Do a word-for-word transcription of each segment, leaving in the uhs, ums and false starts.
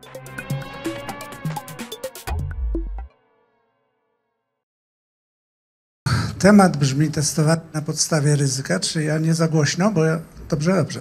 Temat brzmi testowanie na podstawie ryzyka, czy ja nie za głośno, bo ja... Dobrze, dobrze.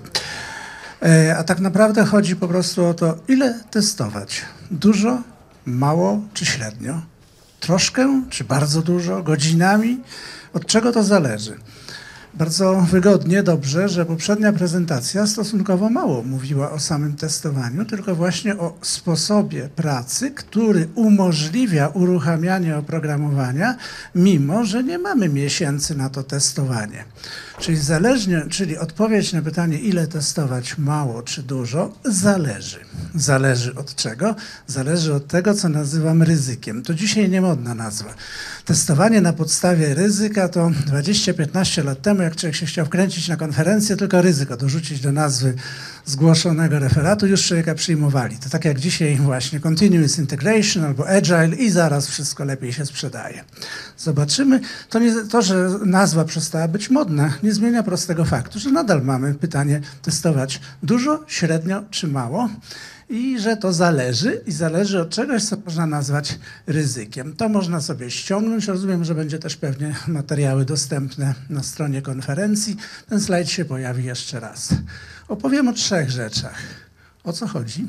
A tak naprawdę chodzi po prostu o to, ile testować. Dużo, mało czy średnio? Troszkę czy bardzo dużo? Godzinami? Od czego to zależy? Bardzo wygodnie, dobrze, że poprzednia prezentacja stosunkowo mało mówiła o samym testowaniu, tylko właśnie o sposobie pracy, który umożliwia uruchamianie oprogramowania, mimo że nie mamy miesięcy na to testowanie. Czyli zależnie, czyli odpowiedź na pytanie, ile testować, mało czy dużo, zależy. Zależy od czego? Zależy od tego, co nazywam ryzykiem. To dzisiaj niemodna nazwa. Testowanie na podstawie ryzyka to dwadzieścia piętnaście lat temu, jak człowiek się chciał wkręcić na konferencję, tylko ryzyko dorzucić do nazwy zgłoszonego referatu, już człowieka przyjmowali. To tak jak dzisiaj właśnie Continuous Integration albo Agile i zaraz wszystko lepiej się sprzedaje. Zobaczymy. To, nie, to, że nazwa przestała być modna, nie zmienia prostego faktu, że nadal mamy pytanie testować dużo, średnio czy mało. I że to zależy i zależy od czegoś, co można nazwać ryzykiem. To można sobie ściągnąć. Rozumiem, że będzie też pewnie materiały dostępne na stronie konferencji. Ten slajd się pojawi jeszcze raz. Opowiem o trzech rzeczach. O co chodzi?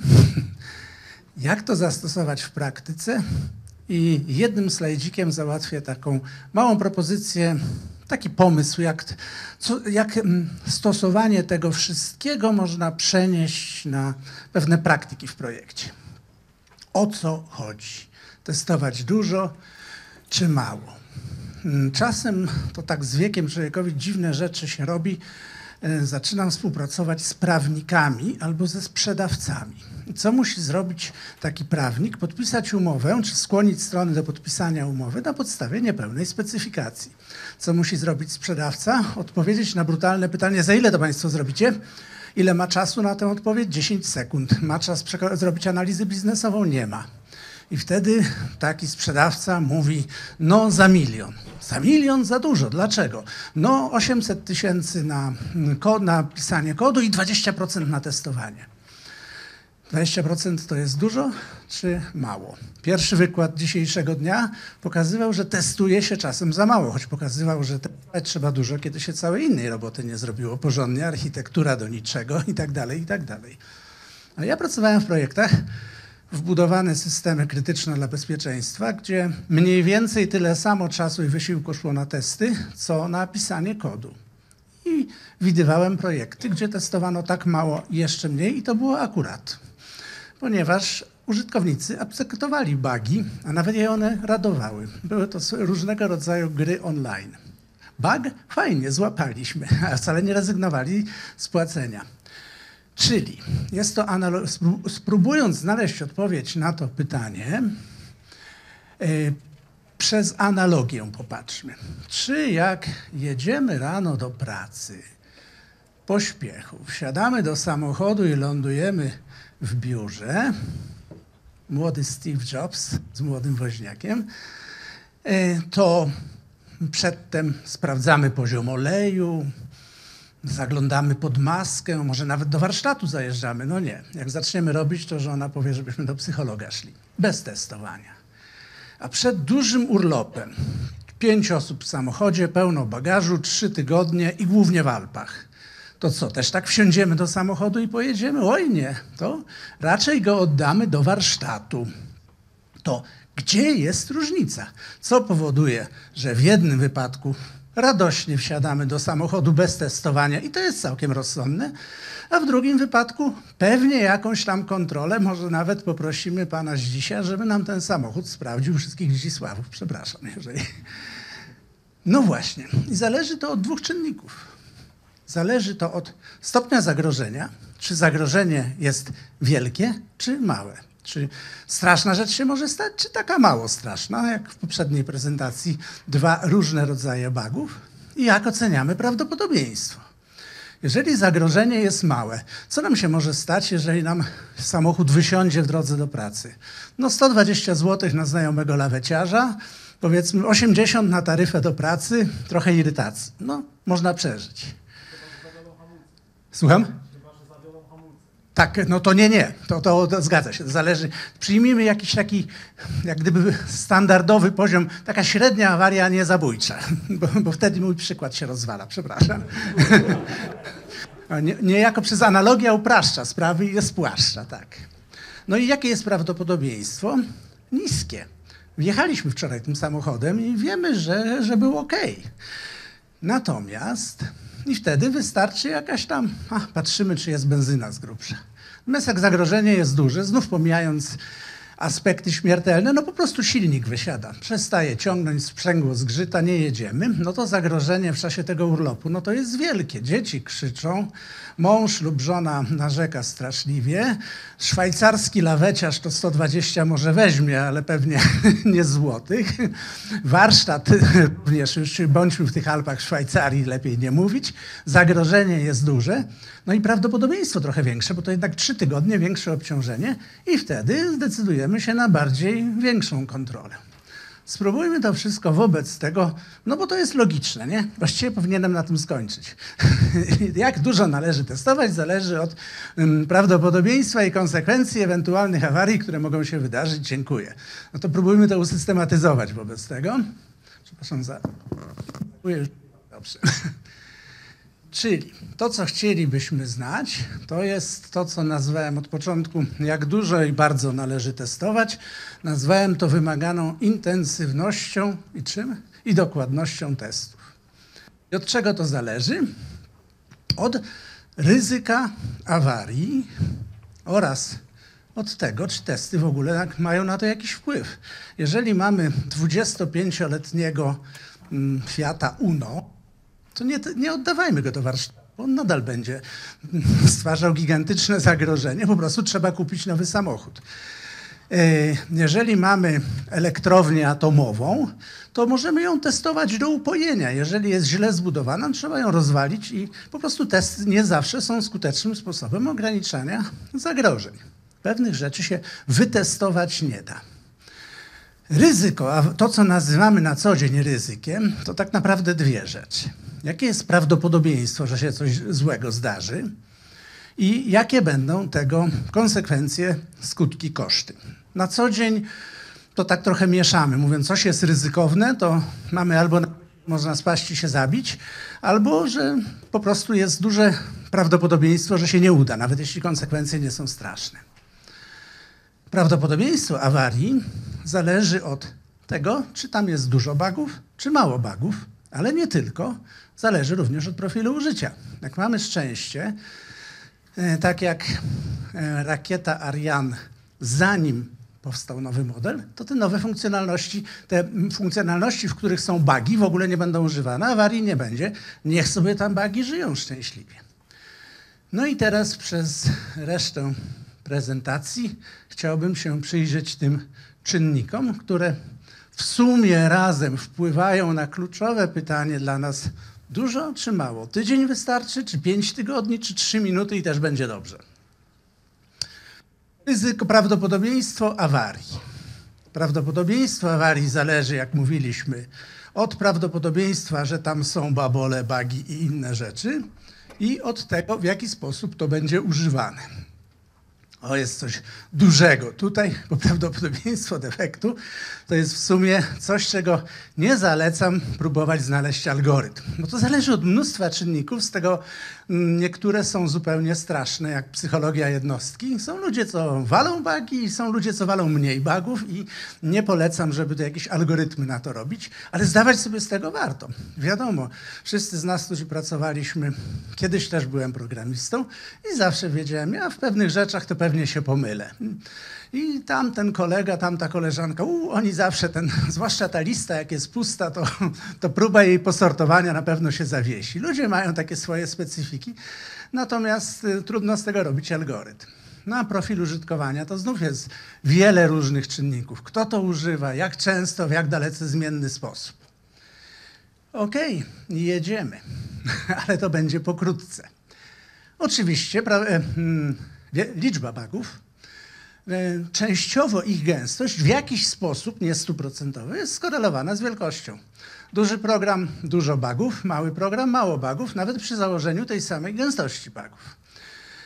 Jak to zastosować w praktyce? I jednym slajdzikiem załatwię taką małą propozycję, taki pomysł, jak, co, jak stosowanie tego wszystkiego można przenieść na pewne praktyki w projekcie. O co chodzi? Testować dużo czy mało? Czasem to tak z wiekiem człowiekowi dziwne rzeczy się robi. Zaczynam współpracować z prawnikami albo ze sprzedawcami. Co musi zrobić taki prawnik? Podpisać umowę, czy skłonić strony do podpisania umowy na podstawie niepełnej specyfikacji. Co musi zrobić sprzedawca? Odpowiedzieć na brutalne pytanie, za ile to państwo zrobicie? Ile ma czasu na tę odpowiedź? dziesięć sekund. Ma czas zrobić analizę biznesową? Nie ma. I wtedy taki sprzedawca mówi, no za milion. Za milion za dużo. Dlaczego? No osiemset tysięcy na, na pisanie kodu i dwadzieścia procent na testowanie. dwadzieścia procent to jest dużo czy mało? Pierwszy wykład dzisiejszego dnia pokazywał, że testuje się czasem za mało, choć pokazywał, że testować trzeba dużo, kiedy się całej innej roboty nie zrobiło porządnie, architektura do niczego i tak dalej, i tak dalej. A ja pracowałem w projektach, wbudowane systemy krytyczne dla bezpieczeństwa, gdzie mniej więcej tyle samo czasu i wysiłku szło na testy, co na pisanie kodu. I widywałem projekty, gdzie testowano tak mało, jeszcze mniej i to było akurat. Ponieważ użytkownicy akceptowali bugi, a nawet je one radowały. Były to różnego rodzaju gry online. Bug? Fajnie, złapaliśmy, a wcale nie rezygnowali z płacenia. Czyli jest to spróbując znaleźć odpowiedź na to pytanie, yy, przez analogię popatrzmy. Czy jak jedziemy rano do pracy, pośpiechu, wsiadamy do samochodu i lądujemy w biurze, młody Steve Jobs z młodym woźniakiem, yy, to przedtem sprawdzamy poziom oleju, zaglądamy pod maskę, może nawet do warsztatu zajeżdżamy. No nie. Jak zaczniemy robić, to żona powie, żebyśmy do psychologa szli. Bez testowania. A przed dużym urlopem, pięć osób w samochodzie, pełno bagażu, trzy tygodnie i głównie w Alpach. To co, też tak wsiądziemy do samochodu i pojedziemy? Oj nie. To raczej go oddamy do warsztatu. To gdzie jest różnica? Co powoduje, że w jednym wypadku radośnie wsiadamy do samochodu bez testowania i to jest całkiem rozsądne, a w drugim wypadku pewnie jakąś tam kontrolę, może nawet poprosimy pana Zdzisia, żeby nam ten samochód sprawdził, wszystkich Zdzisławów, przepraszam, jeżeli... No właśnie, i zależy to od dwóch czynników. Zależy to od stopnia zagrożenia, czy zagrożenie jest wielkie, czy małe. Czy straszna rzecz się może stać, czy taka mało straszna, jak w poprzedniej prezentacji, dwa różne rodzaje bugów i jak oceniamy prawdopodobieństwo. Jeżeli zagrożenie jest małe, co nam się może stać, jeżeli nam samochód wysiądzie w drodze do pracy? No sto dwadzieścia złotych na znajomego laweciarza, powiedzmy osiemdziesiąt na taryfę do pracy, trochę irytacji. No, można przeżyć. Słucham? Tak, no to nie, nie, to, to, to zgadza się, to zależy. Przyjmijmy jakiś taki, jak gdyby standardowy poziom, taka średnia awaria niezabójcza, bo, bo wtedy mój przykład się rozwala, przepraszam. Nie, niejako przez analogię upraszcza sprawy i je spłaszcza, tak. No i jakie jest prawdopodobieństwo? Niskie. Wjechaliśmy wczoraj tym samochodem i wiemy, że, że był ok. Natomiast i wtedy wystarczy jakaś tam, a, patrzymy, czy jest benzyna z grubsza. Natomiast jak zagrożenie jest duże, znów pomijając aspekty śmiertelne, no po prostu silnik wysiada, przestaje ciągnąć, sprzęgło zgrzyta, nie jedziemy, no to zagrożenie w czasie tego urlopu, no to jest wielkie. Dzieci krzyczą, mąż lub żona narzeka straszliwie, szwajcarski laweciarz to sto dwadzieścia może weźmie, ale pewnie nie złotych. Warsztat również, już bądźmy w tych Alpach Szwajcarii, lepiej nie mówić. Zagrożenie jest duże, no i prawdopodobieństwo trochę większe, bo to jednak trzy tygodnie większe obciążenie i wtedy zdecydujemy się na bardziej większą kontrolę. Spróbujmy to wszystko wobec tego, no bo to jest logiczne, nie? Właściwie powinienem na tym skończyć. Jak dużo należy testować, zależy od um, prawdopodobieństwa i konsekwencji ewentualnych awarii, które mogą się wydarzyć. Dziękuję. No to próbujmy to usystematyzować wobec tego. Przepraszam za... Dobrze. Czyli to, co chcielibyśmy znać, to jest to, co nazwałem od początku, jak dużo i bardzo należy testować. Nazwałem to wymaganą intensywnością i czym? I dokładnością testów. I od czego to zależy? Od ryzyka awarii oraz od tego, czy testy w ogóle mają na to jakiś wpływ. Jeżeli mamy dwudziestopięcioletniego Fiata Uno, to nie, nie oddawajmy go do warsztatu. On nadal będzie stwarzał gigantyczne zagrożenie. Po prostu trzeba kupić nowy samochód. Jeżeli mamy elektrownię atomową, to możemy ją testować do upojenia. Jeżeli jest źle zbudowana, trzeba ją rozwalić i po prostu testy nie zawsze są skutecznym sposobem ograniczania zagrożeń. Pewnych rzeczy się wytestować nie da. Ryzyko, a to, co nazywamy na co dzień ryzykiem, to tak naprawdę dwie rzeczy. Jakie jest prawdopodobieństwo, że się coś złego zdarzy i jakie będą tego konsekwencje, skutki, koszty. Na co dzień to tak trochę mieszamy. Mówiąc, coś jest ryzykowne, to mamy albo można spaść i się zabić, albo że po prostu jest duże prawdopodobieństwo, że się nie uda, nawet jeśli konsekwencje nie są straszne. Prawdopodobieństwo awarii zależy od tego, czy tam jest dużo bugów, czy mało bugów, ale nie tylko. Zależy również od profilu użycia. Jak mamy szczęście, tak jak rakieta Ariane, zanim powstał nowy model, to te nowe funkcjonalności, te funkcjonalności, w których są bugi, w ogóle nie będą używane, awarii nie będzie. Niech sobie tam bugi żyją szczęśliwie. No i teraz przez resztę prezentacji chciałbym się przyjrzeć tym czynnikom, które w sumie razem wpływają na kluczowe pytanie dla nas: dużo czy mało? Tydzień wystarczy, czy pięć tygodni, czy trzy minuty i też będzie dobrze? Ryzyko, prawdopodobieństwo awarii. Prawdopodobieństwo awarii zależy, jak mówiliśmy, od prawdopodobieństwa, że tam są babole, bugi i inne rzeczy i od tego, w jaki sposób to będzie używane. O, jest coś dużego tutaj, bo prawdopodobieństwo defektu to jest w sumie coś, czego nie zalecam próbować znaleźć algorytm. Bo to zależy od mnóstwa czynników, z tego niektóre są zupełnie straszne, jak psychologia jednostki. Są ludzie, co walą bugi i są ludzie, co walą mniej bugów i nie polecam, żeby to jakieś algorytmy na to robić, ale zdawać sobie z tego warto. Wiadomo, wszyscy z nas, którzy pracowaliśmy, kiedyś też byłem programistą i zawsze wiedziałem, ja w pewnych rzeczach to pewnie się pomylę. I tamten kolega, tamta koleżanka, u, oni zawsze ten, zwłaszcza ta lista, jak jest pusta, to, to próba jej posortowania na pewno się zawiesi. Ludzie mają takie swoje specyfiki, natomiast y, trudno z tego robić algorytm. Na profil użytkowania to znów jest wiele różnych czynników. Kto to używa, jak często, w jak dalece zmienny sposób. Okej, okay, jedziemy, ale to będzie pokrótce. Oczywiście pra, e, hmm, liczba bugów, częściowo ich gęstość w jakiś sposób, nie stuprocentowy, jest skorelowana z wielkością. Duży program, dużo bugów, mały program, mało bugów, nawet przy założeniu tej samej gęstości bugów.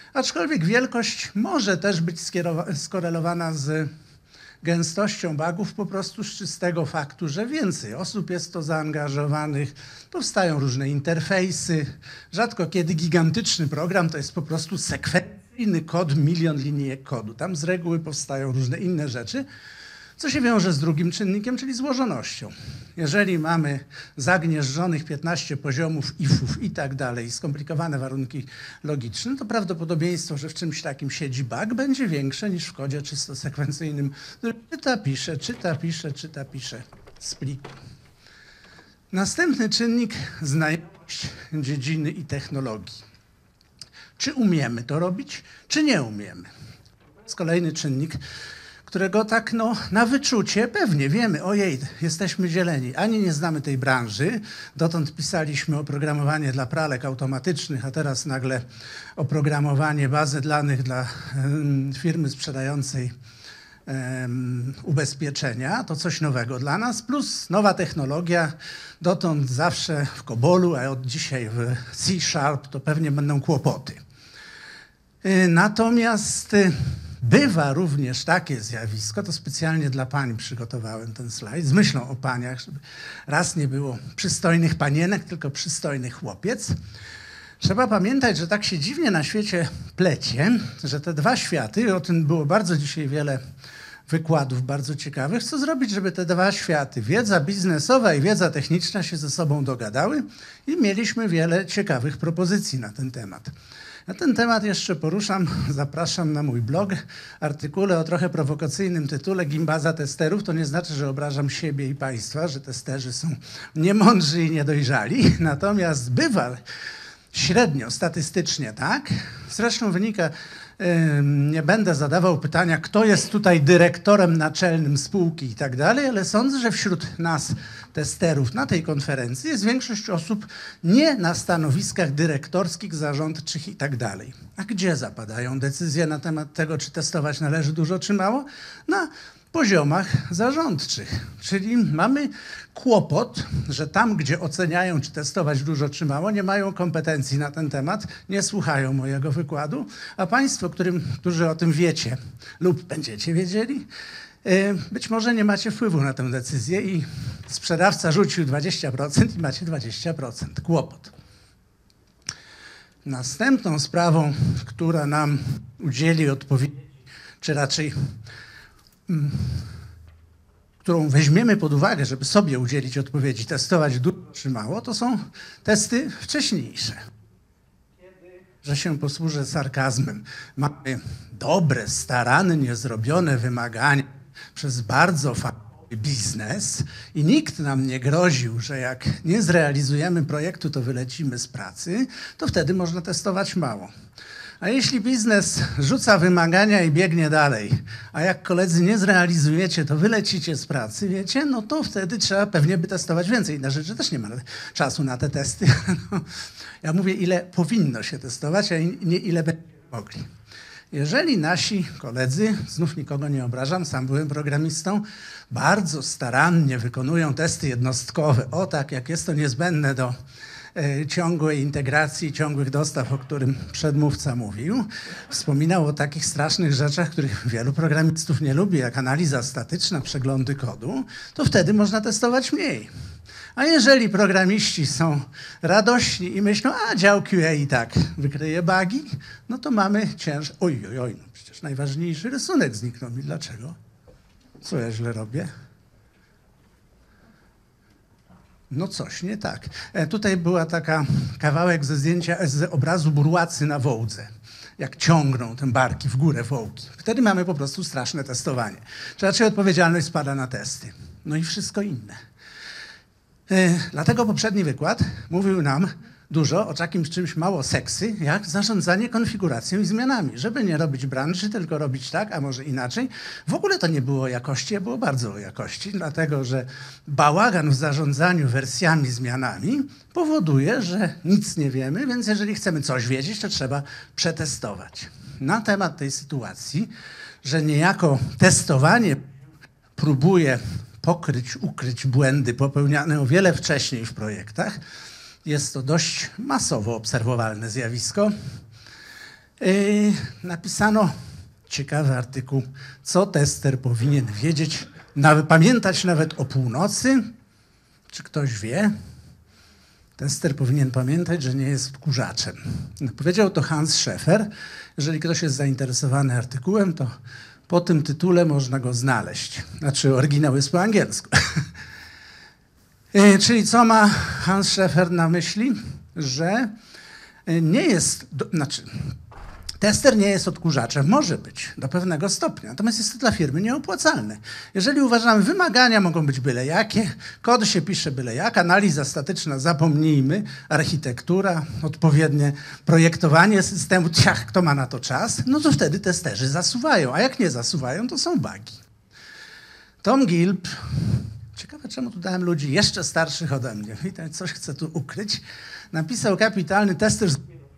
Aczkolwiek wielkość może też być skorelowana z gęstością bugów po prostu z czystego faktu, że więcej osób jest w to zaangażowanych, powstają różne interfejsy. Rzadko kiedy gigantyczny program to jest po prostu sekwencyjny kod, milion linijek kodu. Tam z reguły powstają różne inne rzeczy, co się wiąże z drugim czynnikiem, czyli złożonością. Jeżeli mamy zagnieżdżonych piętnaście poziomów ifów i tak dalej, skomplikowane warunki logiczne, to prawdopodobieństwo, że w czymś takim siedzi bug, będzie większe niż w kodzie czysto sekwencyjnym. Czyta, pisze, czyta, pisze, czyta, pisze z pliku. Następny czynnik, znajomość dziedziny i technologii. Czy umiemy to robić, czy nie umiemy? To jest kolejny czynnik, którego tak no, na wyczucie pewnie wiemy, ojej, jesteśmy zieleni, ani nie znamy tej branży. Dotąd pisaliśmy oprogramowanie dla pralek automatycznych, a teraz nagle oprogramowanie bazy danych dla um, firmy sprzedającej um, ubezpieczenia. To coś nowego dla nas, plus nowa technologia. Dotąd zawsze w Cobolu, a od dzisiaj w C Sharp to pewnie będą kłopoty. Natomiast bywa również takie zjawisko, to specjalnie dla pań przygotowałem ten slajd, z myślą o paniach, żeby raz nie było przystojnych panienek, tylko przystojny chłopiec. Trzeba pamiętać, że tak się dziwnie na świecie plecie, że te dwa światy, o tym było bardzo dzisiaj wiele wykładów bardzo ciekawych, co zrobić, żeby te dwa światy, wiedza biznesowa i wiedza techniczna się ze sobą dogadały i mieliśmy wiele ciekawych propozycji na ten temat. Na ten temat jeszcze poruszam, zapraszam na mój blog, artykule o trochę prowokacyjnym tytule Gimbaza testerów. To nie znaczy, że obrażam siebie i państwa, że testerzy są niemądrzy i niedojrzali. Natomiast bywa średnio, statystycznie tak. Zresztą wynika, nie będę zadawał pytania, kto jest tutaj dyrektorem naczelnym spółki i tak dalej, ale sądzę, że wśród nas, testerów, na tej konferencji jest większość osób nie na stanowiskach dyrektorskich, zarządczych i tak dalej. A gdzie zapadają decyzje na temat tego, czy testować należy dużo, czy mało? Na poziomach zarządczych. Czyli mamy kłopot, że tam, gdzie oceniają, czy testować dużo, czy mało, nie mają kompetencji na ten temat, nie słuchają mojego wykładu, a państwo, którym, którzy o tym wiecie lub będziecie wiedzieli, być może nie macie wpływu na tę decyzję i sprzedawca rzucił dwadzieścia procent i macie dwadzieścia procent. Kłopot. Następną sprawą, która nam udzieli odpowiedzi, czy raczej mm, którą weźmiemy pod uwagę, żeby sobie udzielić odpowiedzi, testować dużo czy mało, to są testy wcześniejsze. Że się posłużę sarkazmem. Mamy dobre, starannie zrobione wymagania przez bardzo fachowy biznes i nikt nam nie groził, że jak nie zrealizujemy projektu, to wylecimy z pracy, to wtedy można testować mało. A jeśli biznes rzuca wymagania i biegnie dalej, a jak koledzy nie zrealizujecie, to wylecicie z pracy, wiecie, no to wtedy trzeba pewnie by testować więcej. Na rzeczy też nie ma czasu na te testy. No, ja mówię, ile powinno się testować, a nie ile będziemy mogli. Jeżeli nasi koledzy, znów nikogo nie obrażam, sam byłem programistą, bardzo starannie wykonują testy jednostkowe, o tak jak jest to niezbędne do e, ciągłej integracji, ciągłych dostaw, o którym przedmówca mówił, wspominał o takich strasznych rzeczach, których wielu programistów nie lubi, jak analiza statyczna, przeglądy kodu, to wtedy można testować mniej. A jeżeli programiści są radośni i myślą, a dział Q A i tak wykryje bugi, no to mamy ciężar. Oj, oj, oj, no przecież najważniejszy rysunek zniknął mi. Dlaczego? Co ja źle robię? No coś nie tak. E, tutaj była taka kawałek ze zdjęcia, z obrazu burłacy na wołdze. Jak ciągną te barki w górę wołki. Wtedy mamy po prostu straszne testowanie. Czy raczej odpowiedzialność spada na testy. No i wszystko inne. Dlatego poprzedni wykład mówił nam dużo o takim czymś mało seksy, jak zarządzanie konfiguracją i zmianami. Żeby nie robić branży, tylko robić tak, a może inaczej. W ogóle to nie było o jakości, a było bardzo o jakości, dlatego że bałagan w zarządzaniu wersjami, zmianami powoduje, że nic nie wiemy, więc jeżeli chcemy coś wiedzieć, to trzeba przetestować. Na temat tej sytuacji, że niejako testowanie próbuje pokryć, ukryć błędy popełniane o wiele wcześniej w projektach. Jest to dość masowo obserwowalne zjawisko. Yy, napisano ciekawy artykuł, co tester powinien wiedzieć, nawet, pamiętać nawet o północy. Czy ktoś wie? Tester powinien pamiętać, że nie jest odkurzaczem. Powiedział to Hans Schäfer. Jeżeli ktoś jest zainteresowany artykułem, to po tym tytule można go znaleźć. Znaczy oryginał jest po angielsku. Czyli co ma Hans Schäfer na myśli? Że nie jest, do, znaczy tester nie jest odkurzaczem, może być do pewnego stopnia, natomiast jest to dla firmy nieopłacalne. Jeżeli uważamy, wymagania mogą być byle jakie, kod się pisze byle jak, analiza statyczna zapomnijmy, architektura, odpowiednie projektowanie systemu, ciach, kto ma na to czas, no to wtedy testerzy zasuwają, a jak nie zasuwają, to są bugi. Tom Gilb, ciekawe czemu tu dałem ludzi jeszcze starszych ode mnie, widać, coś chcę tu ukryć, napisał kapitalny Testers.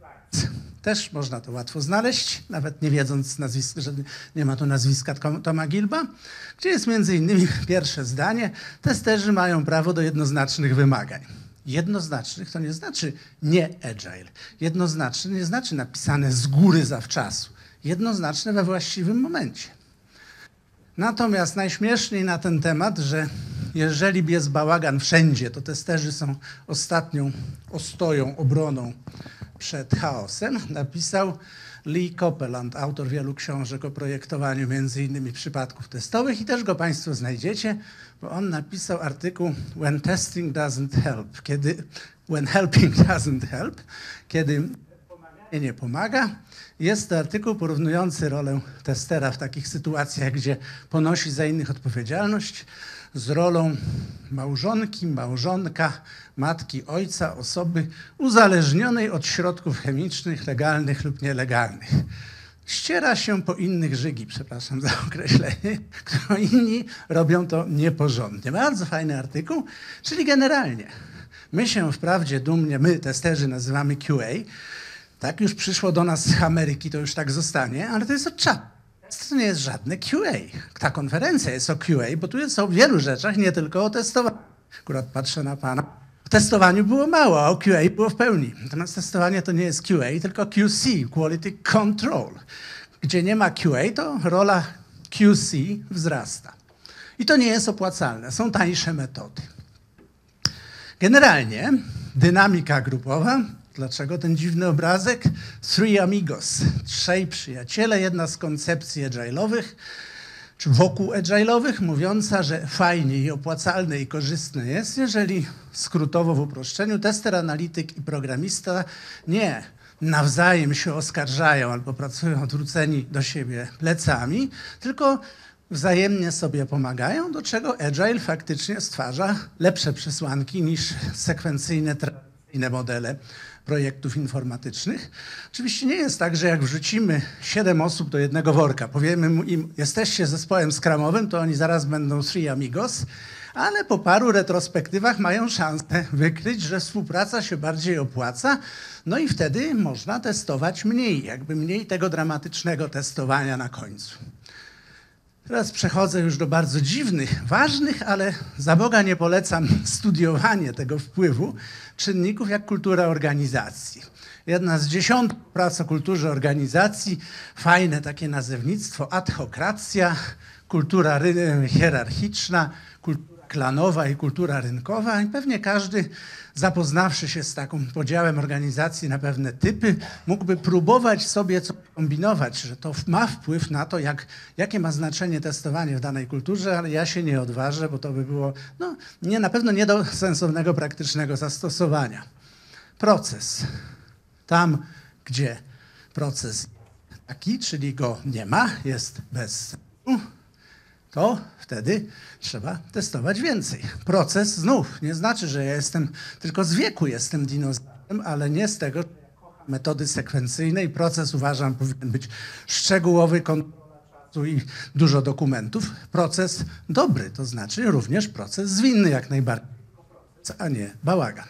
Też można to łatwo znaleźć, nawet nie wiedząc, nazwiska, że nie ma tu nazwiska Toma Gilba, gdzie jest między innymi pierwsze zdanie, testerzy mają prawo do jednoznacznych wymagań. Jednoznacznych to nie znaczy nie agile. Jednoznaczny nie znaczy napisane z góry zawczasu. Jednoznaczne we właściwym momencie. Natomiast najśmieszniej na ten temat, że jeżeli jest bałagan wszędzie, to testerzy są ostatnią ostoją, obroną przed chaosem, napisał Lee Copeland, autor wielu książek o projektowaniu między innymi przypadków testowych i też go Państwo znajdziecie, bo on napisał artykuł When Testing Doesn't Help, kiedy When Helping Doesn't Help, kiedy pomaganie nie pomaga. Jest to artykuł porównujący rolę testera w takich sytuacjach, gdzie ponosi za innych odpowiedzialność, z rolą małżonki, małżonka, matki, ojca, osoby uzależnionej od środków chemicznych, legalnych lub nielegalnych. Ściera się po innych żygi, przepraszam za określenie, którą inni robią to nieporządnie. Bardzo fajny artykuł, czyli generalnie my się wprawdzie dumnie, my testerzy nazywamy Q A, tak już przyszło do nas z Ameryki, to już tak zostanie, ale to jest od czapy. To nie jest żadne Q A. Ta konferencja jest o Q A, bo tu jest o wielu rzeczach, nie tylko o testowaniu. Akurat patrzę na pana. O testowaniu było mało, a o Q A było w pełni. Natomiast testowanie to nie jest Q A, tylko Q C, Quality Control. Gdzie nie ma Q A, to rola Q C wzrasta. I to nie jest opłacalne, są tańsze metody. Generalnie dynamika grupowa. Dlaczego ten dziwny obrazek? Three amigos, trzej przyjaciele, jedna z koncepcji agile'owych, czy wokół agile'owych, mówiąca, że fajnie i opłacalne i korzystne jest, jeżeli skrótowo w uproszczeniu tester, analityk i programista nie nawzajem się oskarżają albo pracują odwróceni do siebie plecami, tylko wzajemnie sobie pomagają, do czego agile faktycznie stwarza lepsze przesłanki niż sekwencyjne, tradycyjne modele projektów informatycznych. Oczywiście nie jest tak, że jak wrzucimy siedem osób do jednego worka, powiemy im, jesteście zespołem skramowym, to oni zaraz będą three amigos, ale po paru retrospektywach mają szansę wykryć, że współpraca się bardziej opłaca, no i wtedy można testować mniej, jakby mniej tego dramatycznego testowania na końcu. Teraz przechodzę już do bardzo dziwnych, ważnych, ale za Boga nie polecam studiowanie tego wpływu czynników jak kultura organizacji. Jedna z dziesiątków prac o kulturze organizacji, fajne takie nazewnictwo, adhokracja, kultura hierarchiczna, kultura klanowa i kultura rynkowa i pewnie każdy, zapoznawszy się z takim podziałem organizacji na pewne typy, mógłby próbować sobie coś kombinować, że to ma wpływ na to, jak, jakie ma znaczenie testowanie w danej kulturze, ale ja się nie odważę, bo to by było no, nie, na pewno nie do sensownego, praktycznego zastosowania. Proces. Tam, gdzie proces taki, czyli go nie ma, jest bez sensu, to wtedy trzeba testować więcej. Proces znów nie znaczy, że ja jestem, tylko z wieku jestem dinozaurem, ale nie z tego, że kocham metody sekwencyjne i proces uważam powinien być szczegółowy, kontrola czasu i dużo dokumentów. Proces dobry, to znaczy również proces zwinny jak najbardziej, a nie bałagan.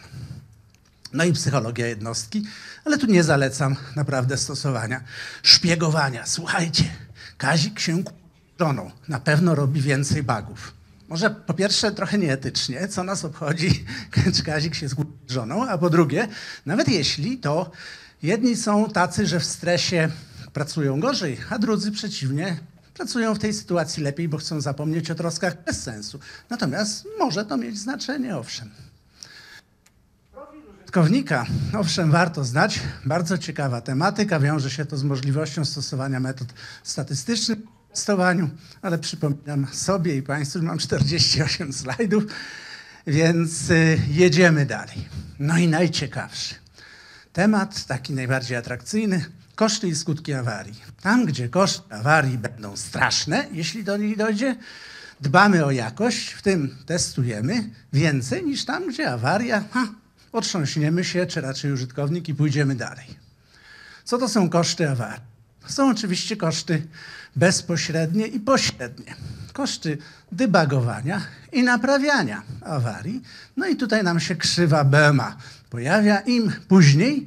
No i psychologia jednostki, ale tu nie zalecam naprawdę stosowania szpiegowania. Słuchajcie, Kazik się żoną na pewno robi więcej bugów. Może po pierwsze trochę nieetycznie, co nas obchodzi, czy Kazik się zgłosił z żoną, a po drugie, nawet jeśli to Jedni są tacy, że w stresie pracują gorzej, a drudzy przeciwnie, pracują w tej sytuacji lepiej, bo chcą zapomnieć o troskach bez sensu. Natomiast może to mieć znaczenie, owszem. Użytkownika, owszem, warto znać. Bardzo ciekawa tematyka. Wiąże się to z możliwością stosowania metod statystycznych w testowaniu, ale przypominam sobie i Państwu, że mam czterdzieści osiem slajdów, więc y, jedziemy dalej. No i najciekawszy temat, taki najbardziej atrakcyjny, koszty i skutki awarii. Tam, gdzie koszty awarii będą straszne, jeśli do nich dojdzie, dbamy o jakość, w tym testujemy więcej niż tam, gdzie awaria, ha, otrząśniemy się, czy raczej użytkownik i pójdziemy dalej. Co to są koszty awarii? Są oczywiście koszty bezpośrednie i pośrednie. Koszty debugowania i naprawiania awarii. No i tutaj nam się krzywa B M A pojawia. Im później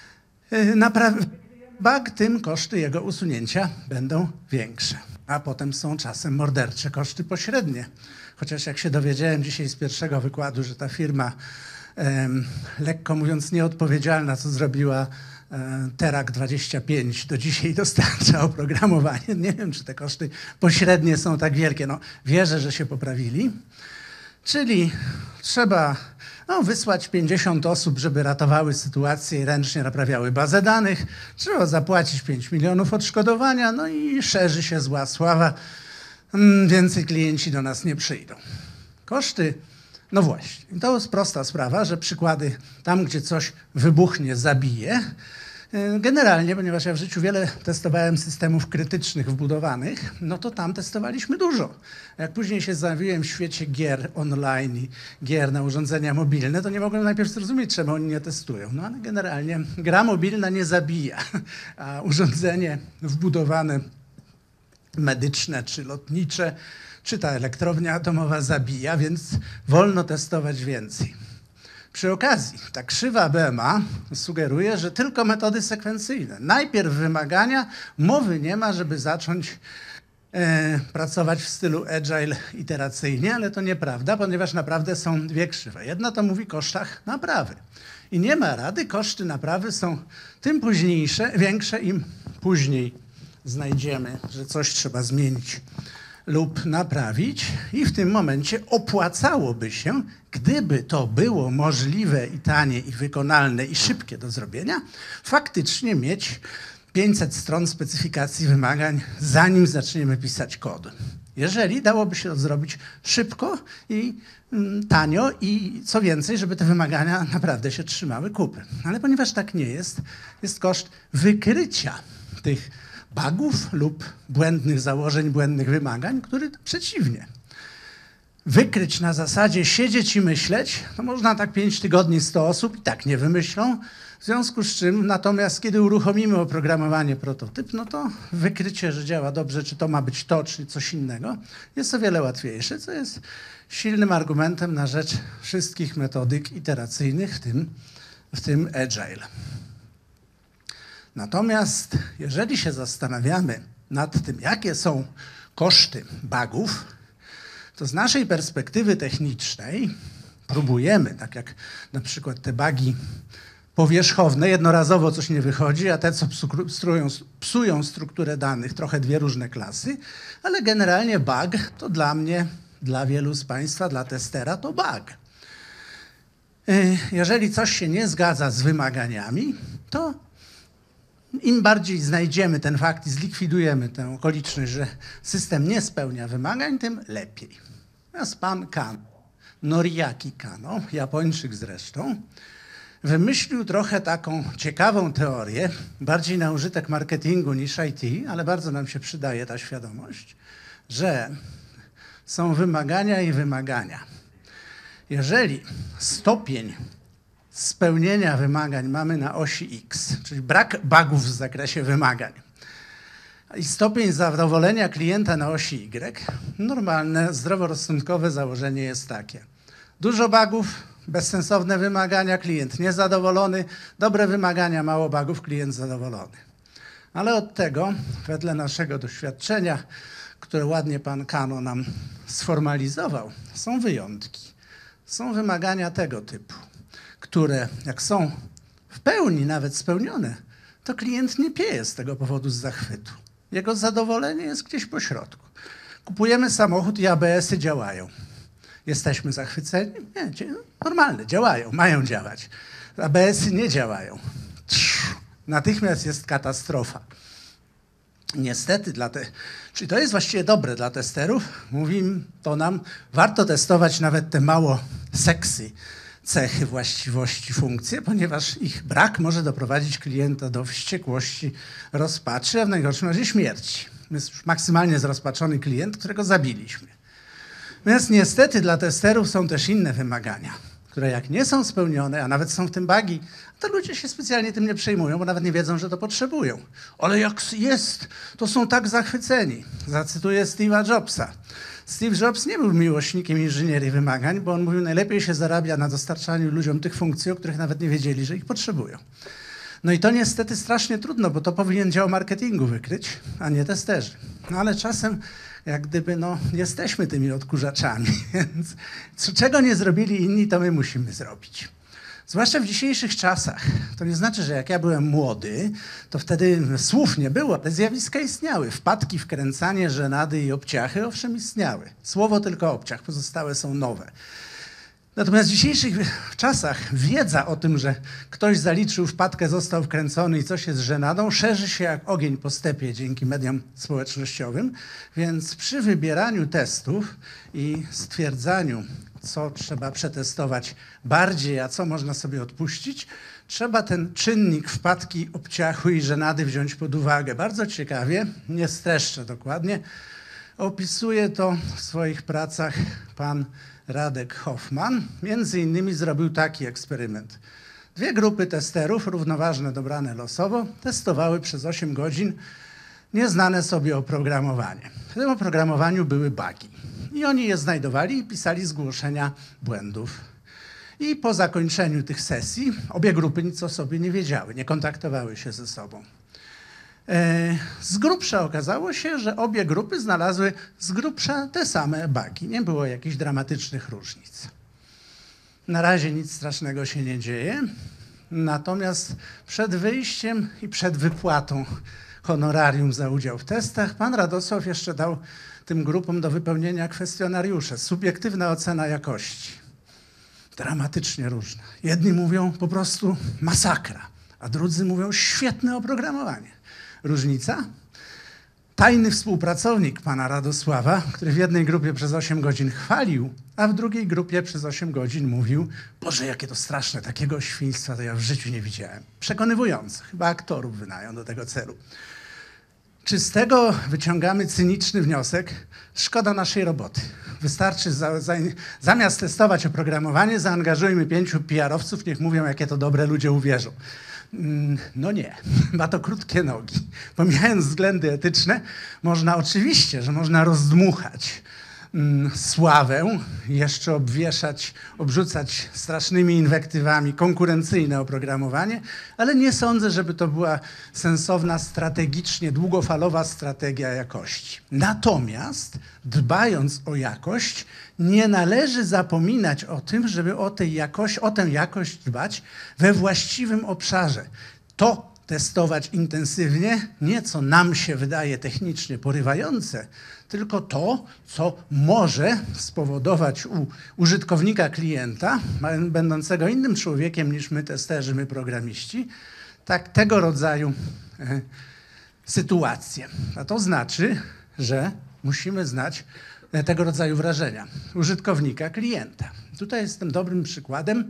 naprawi bug, tym koszty jego usunięcia będą większe. A potem są czasem mordercze koszty pośrednie. Chociaż jak się dowiedziałem dzisiaj z pierwszego wykładu, że ta firma, em, lekko mówiąc nieodpowiedzialna, co zrobiła Terak dwadzieścia pięć, do dzisiaj dostarcza oprogramowanie. Nie wiem, czy te koszty pośrednie są tak wielkie. No, wierzę, że się poprawili. Czyli trzeba no, wysłać pięćdziesiąt osób, żeby ratowały sytuację i ręcznie naprawiały bazę danych. Trzeba zapłacić pięć milionów odszkodowania, no i szerzy się zła sława. Więcej klienci do nas nie przyjdą. Koszty, no właśnie, to jest prosta sprawa, że przykłady tam, gdzie coś wybuchnie, zabije. Generalnie, ponieważ ja w życiu wiele testowałem systemów krytycznych wbudowanych, no to tam testowaliśmy dużo. Jak później się zawiłem w świecie gier online i gier na urządzenia mobilne, to nie mogłem najpierw zrozumieć, czemu oni nie testują. No ale generalnie gra mobilna nie zabija, a urządzenie wbudowane medyczne czy lotnicze, czy ta elektrownia atomowa zabija, więc wolno testować więcej. Przy okazji, ta krzywa B M A sugeruje, że tylko metody sekwencyjne. Najpierw wymagania, mowy nie ma, żeby zacząć e, pracować w stylu agile iteracyjnie, ale to nieprawda, ponieważ naprawdę są dwie krzywe. Jedna to mówi o kosztach naprawy. I nie ma rady, koszty naprawy są tym późniejsze, większe, im później znajdziemy, że coś trzeba zmienić lub naprawić i w tym momencie opłacałoby się, gdyby to było możliwe i tanie i wykonalne i szybkie do zrobienia, faktycznie mieć pięćset stron specyfikacji wymagań, zanim zaczniemy pisać kod. Jeżeli dałoby się to zrobić szybko i mm, tanio i co więcej, żeby te wymagania naprawdę się trzymały kupy. Ale ponieważ tak nie jest, jest koszt wykrycia tych bugów lub błędnych założeń, błędnych wymagań, który przeciwnie. Wykryć na zasadzie siedzieć i myśleć, to można tak pięć tygodni, sto osób i tak nie wymyślą. W związku z czym natomiast kiedy uruchomimy oprogramowanie prototyp, no to wykrycie, że działa dobrze, czy to ma być to, czy coś innego, jest o wiele łatwiejsze, co jest silnym argumentem na rzecz wszystkich metodyk iteracyjnych, w tym, w tym agile. Natomiast jeżeli się zastanawiamy nad tym, jakie są koszty bugów, to z naszej perspektywy technicznej próbujemy, tak jak na przykład te bugi powierzchowne, jednorazowo coś nie wychodzi, a te, co psują, psują strukturę danych, trochę dwie różne klasy, ale generalnie bug to dla mnie, dla wielu z Państwa, dla testera to bug. Jeżeli coś się nie zgadza z wymaganiami, to im bardziej znajdziemy ten fakt i zlikwidujemy tę okoliczność, że system nie spełnia wymagań, tym lepiej. Natomiast pan Kano, Noriaki Kano, Japończyk zresztą, wymyślił trochę taką ciekawą teorię, bardziej na użytek marketingu niż I T, ale bardzo nam się przydaje ta świadomość, że są wymagania i wymagania. Jeżeli stopień spełnienia wymagań mamy na osi X, czyli brak bugów w zakresie wymagań, i stopień zadowolenia klienta na osi Y, normalne, zdroworozsądkowe założenie jest takie. Dużo bugów, bezsensowne wymagania, klient niezadowolony, dobre wymagania, mało bugów, klient zadowolony. Ale od tego, wedle naszego doświadczenia, które ładnie pan Kano nam sformalizował, są wyjątki. Są wymagania tego typu, które jak są w pełni nawet spełnione, to klient nie pieje z tego powodu z zachwytu. Jego zadowolenie jest gdzieś po środku. Kupujemy samochód i A B S-y działają. Jesteśmy zachwyceni? Nie, normalne, działają, mają działać. A B S-y nie działają. Natychmiast jest katastrofa. Niestety, dla te, czyli to jest właściwie dobre dla testerów, mówi to nam, warto testować nawet te mało sexy cechy, właściwości, funkcje, ponieważ ich brak może doprowadzić klienta do wściekłości, rozpaczy, a w najgorszym razie śmierci. Jest już maksymalnie zrozpaczony klient, którego zabiliśmy. Natomiast niestety dla testerów są też inne wymagania, które jak nie są spełnione, a nawet są w tym bugi, to ludzie się specjalnie tym nie przejmują, bo nawet nie wiedzą, że to potrzebują. Ale jak jest, to są tak zachwyceni. Zacytuję Steve'a Jobsa. Steve Jobs nie był miłośnikiem inżynierii wymagań, bo on mówił, najlepiej się zarabia na dostarczaniu ludziom tych funkcji, o których nawet nie wiedzieli, że ich potrzebują. No i to niestety strasznie trudno, bo to powinien dział marketingu wykryć, a nie testerzy. No ale czasem jak gdyby no, jesteśmy tymi odkurzaczami, więc czego nie zrobili inni, to my musimy zrobić. Zwłaszcza w dzisiejszych czasach. To nie znaczy, że jak ja byłem młody, to wtedy słów nie było, ale zjawiska istniały. Wpadki, wkręcanie, żenady i obciachy, owszem, istniały. Słowo tylko obciach, pozostałe są nowe. Natomiast w dzisiejszych czasach wiedza o tym, że ktoś zaliczył wpadkę, został wkręcony i coś jest żenadą, szerzy się jak ogień po stepie dzięki mediom społecznościowym, więc przy wybieraniu testów i stwierdzaniu, co trzeba przetestować bardziej, a co można sobie odpuścić, trzeba ten czynnik wpadki, obciachu i żenady wziąć pod uwagę. Bardzo ciekawie, nie streszczę dokładnie, opisuje to w swoich pracach pan Radek Hoffman. Między innymi zrobił taki eksperyment. Dwie grupy testerów, równoważne, dobrane losowo, testowały przez osiem godzin nieznane sobie oprogramowanie. W tym oprogramowaniu były bugi. I oni je znajdowali i pisali zgłoszenia błędów. I po zakończeniu tych sesji obie grupy nic o sobie nie wiedziały, nie kontaktowały się ze sobą. Z grubsza okazało się, że obie grupy znalazły z grubsza te same bugi. Nie było jakichś dramatycznych różnic. Na razie nic strasznego się nie dzieje, natomiast przed wyjściem i przed wypłatą honorarium za udział w testach pan Radosław jeszcze dał tym grupom do wypełnienia kwestionariusze. Subiektywna ocena jakości. Dramatycznie różne. Jedni mówią po prostu masakra, a drudzy mówią świetne oprogramowanie. Różnica? Tajny współpracownik pana Radosława, który w jednej grupie przez osiem godzin chwalił, a w drugiej grupie przez osiem godzin mówił, Boże, jakie to straszne, takiego świństwa to ja w życiu nie widziałem. Przekonywujące, chyba aktorów wynają do tego celu. Czy z tego wyciągamy cyniczny wniosek? Szkoda naszej roboty. Wystarczy, za, za, zamiast testować oprogramowanie, zaangażujmy pięciu P R-owców, niech mówią, jakie to dobre, ludzie uwierzą. No nie, ma to krótkie nogi. Pomijając względy etyczne, można oczywiście, że można rozdmuchać mm, sławę, jeszcze obwieszać, obrzucać strasznymi inwektywami konkurencyjne oprogramowanie, ale nie sądzę, żeby to była sensowna, strategicznie długofalowa strategia jakości. Natomiast dbając o jakość, nie należy zapominać o tym, żeby o, tej jakość, o tę jakość dbać we właściwym obszarze. To testować intensywnie, nie co nam się wydaje technicznie porywające, tylko to, co może spowodować u użytkownika, klienta, będącego innym człowiekiem niż my testerzy, my programiści, tak, tego rodzaju e, sytuacje. A to znaczy, że musimy znać tego rodzaju wrażenia użytkownika, klienta. Tutaj jestem dobrym przykładem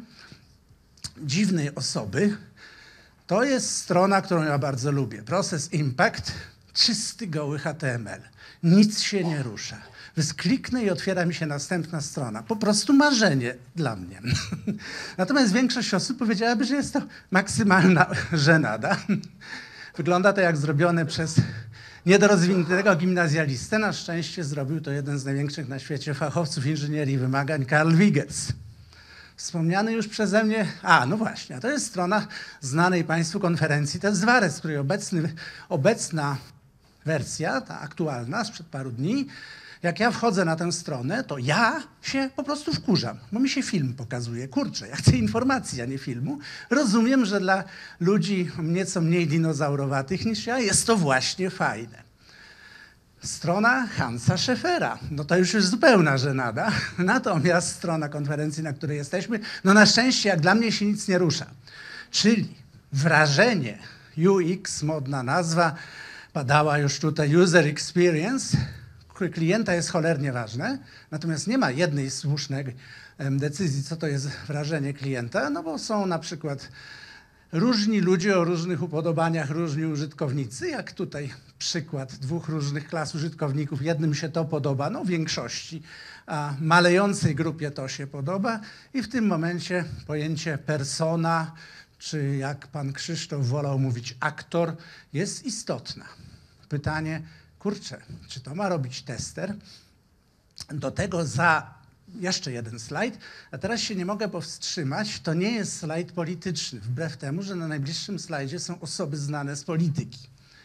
dziwnej osoby. To jest strona, którą ja bardzo lubię. Process Impact, czysty, goły H T M L. Nic się nie rusza. Kliknę i otwiera mi się następna strona. Po prostu marzenie dla mnie. Natomiast większość osób powiedziałaby, że jest to maksymalna żenada. Wygląda to jak zrobione przez niedorozwiniętego gimnazjalistę. Na szczęście zrobił to jeden z największych na świecie fachowców inżynierii wymagań, Karl Wiggers. Wspomniany już przeze mnie, a no właśnie, to jest strona znanej Państwu konferencji Testware, z której obecny, obecna wersja, ta aktualna sprzed paru dni, jak ja wchodzę na tę stronę, to ja się po prostu wkurzam, bo mi się film pokazuje. Kurczę, ja chcę informacji, a nie filmu. Rozumiem, że dla ludzi nieco mniej dinozaurowatych niż ja jest to właśnie fajne. Strona Hansa Schäfera, no to już jest zupełna żenada. Natomiast strona konferencji, na której jesteśmy, no na szczęście jak dla mnie się nic nie rusza. Czyli wrażenie U X, modna nazwa, padała już tutaj user experience, klienta jest cholernie ważne, natomiast nie ma jednej słusznej decyzji, co to jest wrażenie klienta, no bo są na przykład różni ludzie o różnych upodobaniach, różni użytkownicy, jak tutaj przykład dwóch różnych klas użytkowników. Jednym się to podoba, no w większości, a malejącej grupie to się podoba i w tym momencie pojęcie persona, czy jak pan Krzysztof wolał mówić aktor, jest istotna. Pytanie, kurczę, czy to ma robić tester? Do tego za jeszcze jeden slajd, a teraz się nie mogę powstrzymać, to nie jest slajd polityczny, wbrew temu, że na najbliższym slajdzie są osoby znane z polityki.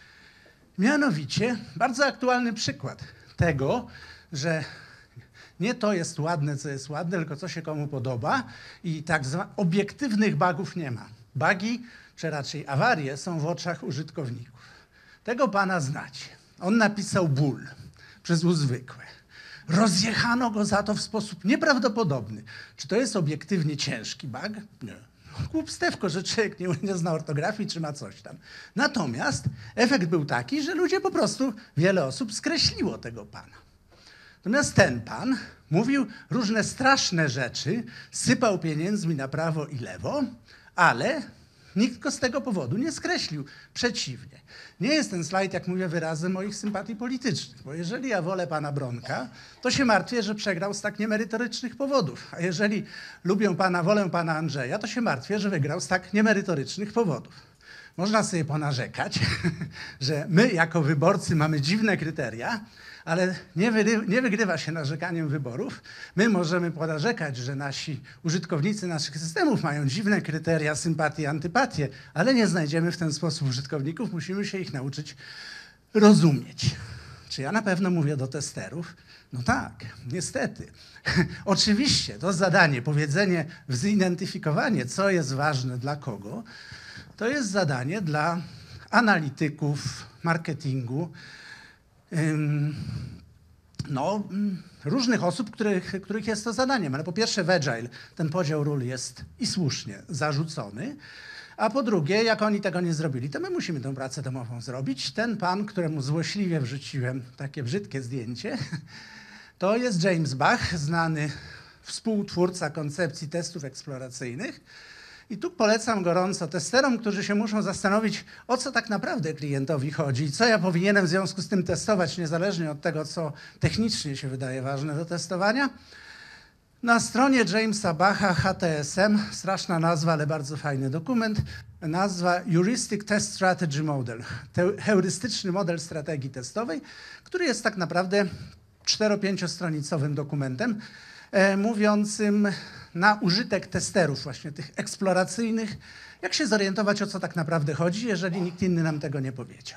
Mianowicie bardzo aktualny przykład tego, że nie to jest ładne, co jest ładne, tylko co się komu podoba i tak zwanych obiektywnych bugów nie ma. Bugi, czy raczej awarie, są w oczach użytkowników. Tego pana znacie. On napisał ból przez U zwykłe. Rozjechano go za to w sposób nieprawdopodobny. Czy to jest obiektywnie ciężki bug? Nie. Głupstewko, że człowiek nie, nie zna ortografii, czy ma coś tam. Natomiast efekt był taki, że ludzie po prostu, wiele osób skreśliło tego pana. Natomiast ten pan mówił różne straszne rzeczy, sypał pieniędzmi na prawo i lewo, ale nikt go z tego powodu nie skreślił. Przeciwnie. Nie jest ten slajd, jak mówię, wyrazem moich sympatii politycznych, bo jeżeli ja wolę pana Bronka, to się martwię, że przegrał z tak niemerytorycznych powodów. A jeżeli lubię pana, wolę pana Andrzeja, to się martwię, że wygrał z tak niemerytorycznych powodów. Można sobie ponarzekać, że my jako wyborcy mamy dziwne kryteria, ale nie, wy, nie wygrywa się narzekaniem wyborów. My możemy ponarzekać, że nasi użytkownicy naszych systemów mają dziwne kryteria, sympatie, antypatie, ale nie znajdziemy w ten sposób użytkowników, musimy się ich nauczyć rozumieć. Czy ja na pewno mówię do testerów? No tak, niestety. Oczywiście to zadanie, powiedzenie, zidentyfikowanie, co jest ważne dla kogo, to jest zadanie dla analityków, marketingu, no, różnych osób, których, których jest to zadaniem. Ale po pierwsze w Agile ten podział ról jest i słusznie zarzucony, a po drugie, jak oni tego nie zrobili, to my musimy tę pracę domową zrobić. Ten pan, któremu złośliwie wrzuciłem takie brzydkie zdjęcie, to jest James Bach, znany współtwórca koncepcji testów eksploracyjnych. I tu polecam gorąco testerom, którzy się muszą zastanowić, o co tak naprawdę klientowi chodzi i co ja powinienem w związku z tym testować, niezależnie od tego, co technicznie się wydaje ważne do testowania. Na stronie Jamesa Bacha, H T S M, straszna nazwa, ale bardzo fajny dokument, nazwa Heuristic Test Strategy Model, heurystyczny model strategii testowej, który jest tak naprawdę cztero-pięciostronicowym dokumentem, e, mówiącym na użytek testerów właśnie tych eksploracyjnych, jak się zorientować, o co tak naprawdę chodzi, jeżeli nikt inny nam tego nie powiedział.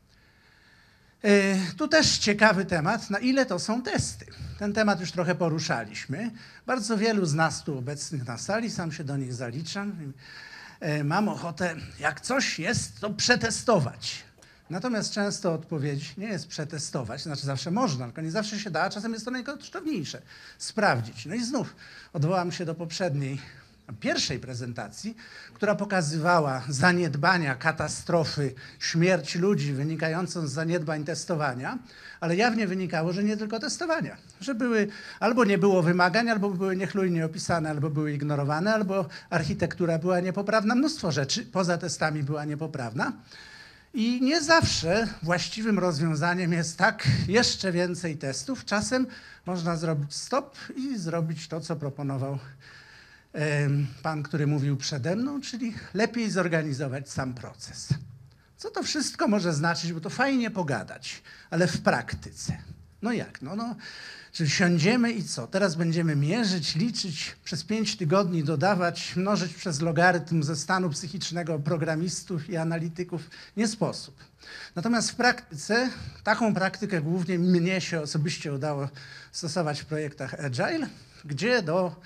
Tu też ciekawy temat, na ile to są testy. Ten temat już trochę poruszaliśmy. Bardzo wielu z nas tu obecnych na sali, sam się do nich zaliczam. Mam ochotę, jak coś jest, to przetestować. Natomiast często odpowiedź nie jest przetestować, znaczy zawsze można, tylko nie zawsze się da, a czasem jest to najkosztowniejsze sprawdzić. No i znów odwołam się do poprzedniej, pierwszej prezentacji, która pokazywała zaniedbania, katastrofy, śmierć ludzi wynikającą z zaniedbań testowania, ale jawnie wynikało, że nie tylko testowania, że były, albo nie było wymagań, albo były niechlujnie opisane, albo były ignorowane, albo architektura była niepoprawna, mnóstwo rzeczy poza testami była niepoprawna. I nie zawsze właściwym rozwiązaniem jest tak, jeszcze więcej testów. Czasem można zrobić stop i zrobić to, co proponował pan, który mówił przede mną, czyli lepiej zorganizować sam proces. Co to wszystko może znaczyć, bo to fajnie pogadać, ale w praktyce. No jak? No, no, czy siądziemy i co? Teraz będziemy mierzyć, liczyć, przez pięć tygodni dodawać, mnożyć przez logarytm ze stanu psychicznego programistów i analityków? Nie sposób. Natomiast w praktyce, taką praktykę głównie mnie się osobiście udało stosować w projektach Agile, gdzie do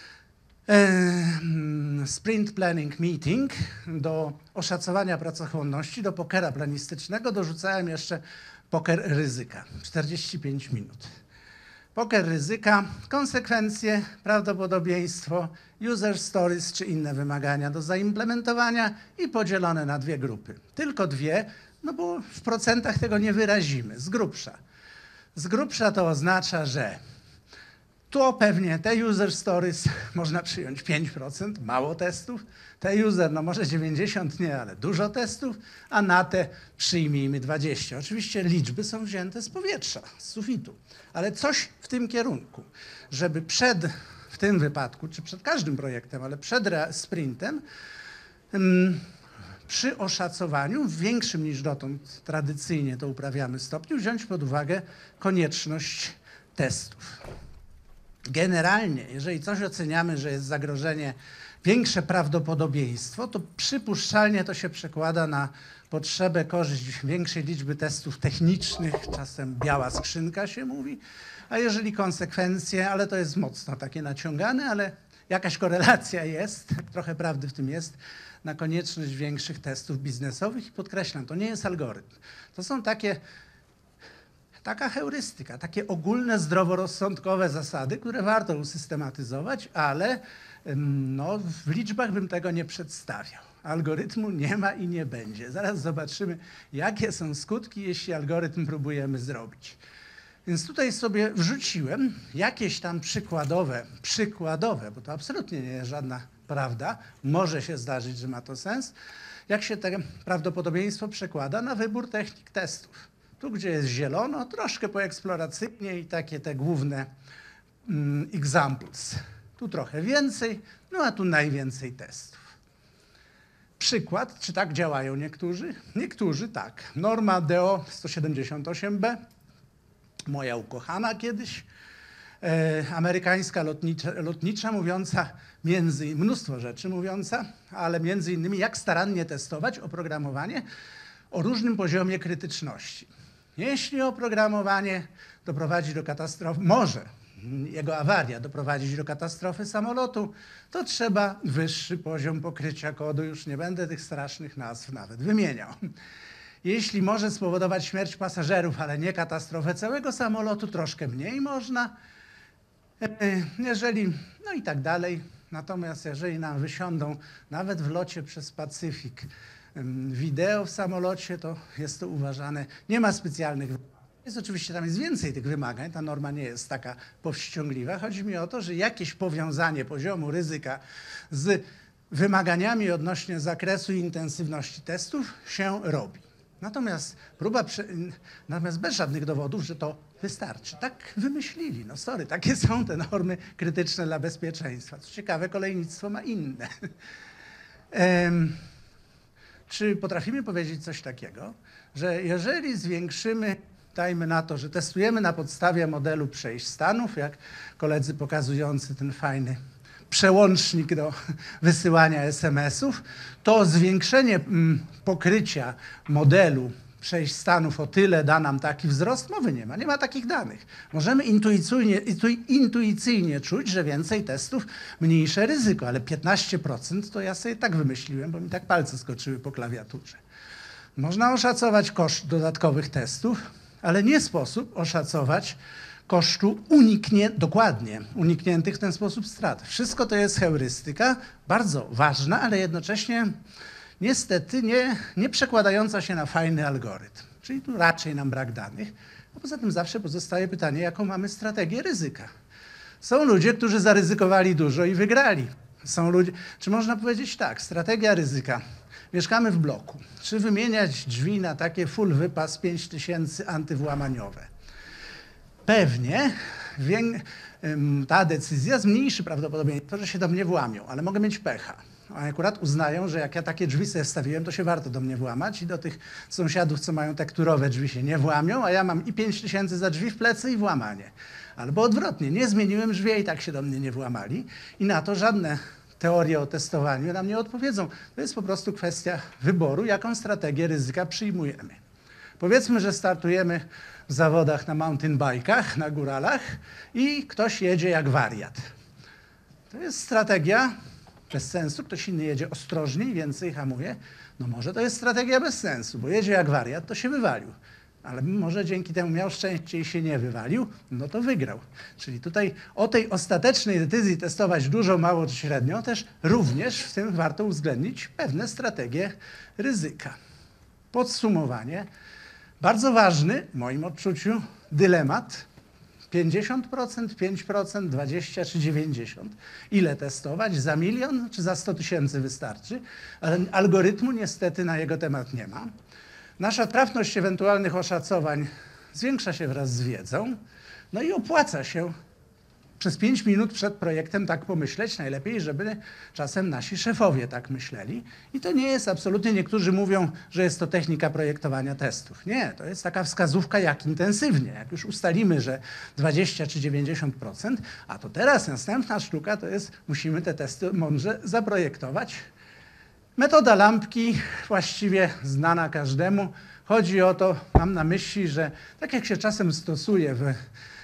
sprint planning meeting, do oszacowania pracochłonności, do pokera planistycznego dorzucałem jeszcze poker ryzyka, czterdzieści pięć minut. Poker ryzyka, konsekwencje, prawdopodobieństwo, user stories czy inne wymagania do zaimplementowania i podzielone na dwie grupy. Tylko dwie, no bo w procentach tego nie wyrazimy, z grubsza. Z grubsza to oznacza, że tu pewnie te user stories można przyjąć pięć procent, mało testów. Te user, no może dziewięćdziesiąt nie, ale dużo testów, a na te przyjmijmy dwadzieścia. Oczywiście liczby są wzięte z powietrza, z sufitu, ale coś w tym kierunku, żeby przed, w tym wypadku, czy przed każdym projektem, ale przed sprintem, hmm, przy oszacowaniu w większym niż dotąd tradycyjnie to uprawiamy stopniu, wziąć pod uwagę konieczność testów. Generalnie, jeżeli coś oceniamy, że jest zagrożenie, większe prawdopodobieństwo, to przypuszczalnie to się przekłada na potrzebę, korzyść większej liczby testów technicznych, czasem biała skrzynka się mówi, a jeżeli konsekwencje, ale to jest mocno takie naciągane, ale jakaś korelacja jest, trochę prawdy w tym jest, na konieczność większych testów biznesowych i podkreślam, to nie jest algorytm. To są takie Taka heurystyka, takie ogólne, zdroworozsądkowe zasady, które warto usystematyzować, ale no, w liczbach bym tego nie przedstawiał. Algorytmu nie ma i nie będzie. Zaraz zobaczymy, jakie są skutki, jeśli algorytm próbujemy zrobić. Więc tutaj sobie wrzuciłem jakieś tam przykładowe, przykładowe, bo to absolutnie nie jest żadna prawda, może się zdarzyć, że ma to sens, jak się to prawdopodobieństwo przekłada na wybór technik testów. Tu, gdzie jest zielono, troszkę poeksploracyjnie i takie te główne mm, examples. Tu trochę więcej, no a tu najwięcej testów. Przykład, czy tak działają niektórzy? Niektórzy tak. Norma D O sto siedemdziesiąt osiem B, moja ukochana kiedyś, e, amerykańska lotnicza, lotnicza mówiąca między, mnóstwo rzeczy mówiąca, ale między innymi jak starannie testować oprogramowanie o różnym poziomie krytyczności. Jeśli oprogramowanie doprowadzi do katastrofy, może jego awaria doprowadzić do katastrofy samolotu, to trzeba wyższy poziom pokrycia kodu, już nie będę tych strasznych nazw nawet wymieniał. Jeśli może spowodować śmierć pasażerów, ale nie katastrofę całego samolotu, troszkę mniej można. Jeżeli, no i tak dalej. Natomiast jeżeli nam wysiądą nawet w locie przez Pacyfik wideo w samolocie, to jest to uważane, nie ma specjalnych wymagań. Jest oczywiście, tam jest więcej tych wymagań, ta norma nie jest taka powściągliwa. Chodzi mi o to, że jakieś powiązanie poziomu ryzyka z wymaganiami odnośnie zakresu i intensywności testów się robi. Natomiast próba, natomiast bez żadnych dowodów, że to wystarczy. Tak wymyślili, no sorry, takie są te normy krytyczne dla bezpieczeństwa. Co ciekawe, kolejnictwo ma inne. um, Czy potrafimy powiedzieć coś takiego, że jeżeli zwiększymy, dajmy na to, że testujemy na podstawie modelu przejść stanów, jak koledzy pokazujący ten fajny przełącznik do wysyłania es em esów, to zwiększenie pokrycia modelu przejść stanów o tyle da nam taki wzrost? Mowy nie ma, nie ma takich danych. Możemy intuicyjnie, intuicyjnie czuć, że więcej testów, mniejsze ryzyko, ale piętnaście procent to ja sobie tak wymyśliłem, bo mi tak palce skoczyły po klawiaturze. Można oszacować koszt dodatkowych testów, ale nie sposób oszacować kosztu uniknie, dokładnie unikniętych w ten sposób strat. Wszystko to jest heurystyka, bardzo ważna, ale jednocześnie niestety nie, nie przekładająca się na fajny algorytm. Czyli tu raczej nam brak danych. A poza tym zawsze pozostaje pytanie, jaką mamy strategię ryzyka. Są ludzie, którzy zaryzykowali dużo i wygrali. Są ludzie, czy można powiedzieć tak, strategia ryzyka. Mieszkamy w bloku. Czy wymieniać drzwi na takie full wypas pięć tysięcy antywłamaniowe? Pewnie ta decyzja zmniejszy prawdopodobieństwo, że się do mnie włamią, ale mogę mieć pecha. Oni akurat uznają, że jak ja takie drzwi sobie wstawiłem, to się warto do mnie włamać i do tych sąsiadów, co mają tekturowe drzwi, się nie włamią, a ja mam i pięć tysięcy za drzwi w plecy i włamanie. Albo odwrotnie, nie zmieniłem drzwi i tak się do mnie nie włamali i na to żadne teorie o testowaniu nam nie odpowiedzą. To jest po prostu kwestia wyboru, jaką strategię ryzyka przyjmujemy. Powiedzmy, że startujemy w zawodach na mountain bike'ach, na góralach i ktoś jedzie jak wariat. To jest strategia bez sensu, ktoś inny jedzie ostrożniej, więcej hamuje. No może to jest strategia bez sensu, bo jedzie jak wariat, to się wywalił. Ale może dzięki temu miał szczęście i się nie wywalił, no to wygrał. Czyli tutaj o tej ostatecznej decyzji testować dużo, mało czy średnio, też również w tym warto uwzględnić pewne strategie ryzyka. Podsumowanie. Bardzo ważny, w moim odczuciu, dylemat. pięćdziesiąt procent, pięć procent, dwadzieścia czy dziewięćdziesiąt. Ile testować? Za milion czy za sto tysięcy wystarczy? Ale algorytmu niestety na jego temat nie ma. Nasza trafność ewentualnych oszacowań zwiększa się wraz z wiedzą. No i opłaca się przez pięć minut przed projektem tak pomyśleć. Najlepiej, żeby czasem nasi szefowie tak myśleli. I to nie jest absolutnie, niektórzy mówią, że jest to technika projektowania testów. Nie, to jest taka wskazówka, jak intensywnie. Jak już ustalimy, że dwadzieścia czy dziewięćdziesiąt procent, a to teraz następna sztuka to jest, musimy te testy mądrze zaprojektować. Metoda lampki właściwie znana każdemu. Chodzi o to, mam na myśli, że tak jak się czasem stosuje w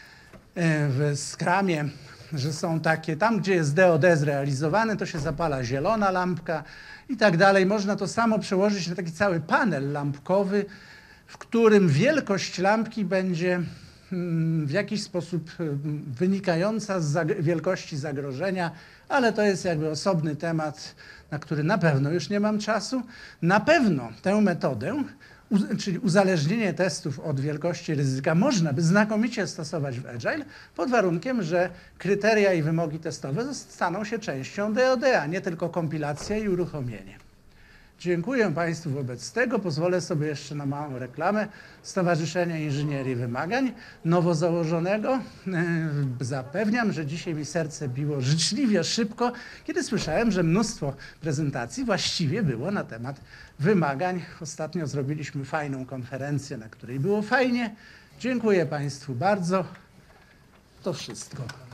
w Scrumie, że są takie, tam gdzie jest D O D zrealizowany, to się zapala zielona lampka i tak dalej. Można to samo przełożyć na taki cały panel lampkowy, w którym wielkość lampki będzie w jakiś sposób wynikająca z wielkości zagrożenia, ale to jest jakby osobny temat, na który na pewno już nie mam czasu. Na pewno tę metodę, czyli uzależnienie testów od wielkości ryzyka, można by znakomicie stosować w Agile pod warunkiem, że kryteria i wymogi testowe staną się częścią D O D, a nie tylko kompilacja i uruchomienie. Dziękuję Państwu wobec tego. Pozwolę sobie jeszcze na małą reklamę Stowarzyszenia Inżynierii Wymagań, nowo założonego. Zapewniam, że dzisiaj mi serce biło życzliwie, szybko, kiedy słyszałem, że mnóstwo prezentacji właściwie było na temat wymagań. Ostatnio zrobiliśmy fajną konferencję, na której było fajnie. Dziękuję Państwu bardzo. To wszystko.